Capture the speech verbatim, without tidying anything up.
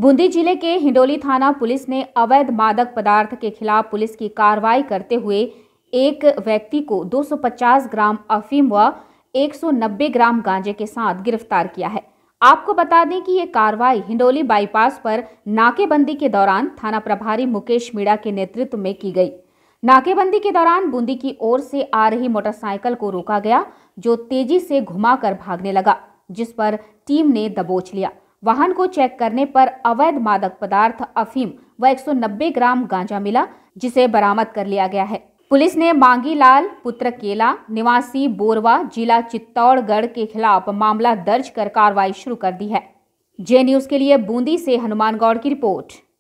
बूंदी जिले के हिंडोली थाना पुलिस ने अवैध मादक पदार्थ के खिलाफ पुलिस की कार्रवाई करते हुए एक व्यक्ति को दो सौ पचास ग्राम अफीम व एक सौ नब्बे ग्राम गांजे के साथ गिरफ्तार किया है। आपको बता दें कि ये कार्रवाई हिंडोली बाईपास पर नाकेबंदी के दौरान थाना प्रभारी मुकेश मीणा के नेतृत्व में की गई। नाकेबंदी के दौरान बूंदी की ओर से आ रही मोटरसाइकिल को रोका गया, जो तेजी से घुमाकर भागने लगा, जिस पर टीम ने दबोच लिया। वाहन को चेक करने पर अवैध मादक पदार्थ अफीम व एक सौ नब्बे ग्राम गांजा मिला, जिसे बरामद कर लिया गया है। पुलिस ने मांगीलाल पुत्र केला निवासी बोरवा जिला चित्तौड़गढ़ के खिलाफ मामला दर्ज कर कार्रवाई शुरू कर दी है। जे न्यूज के लिए बूंदी से हनुमान गौड़ की रिपोर्ट।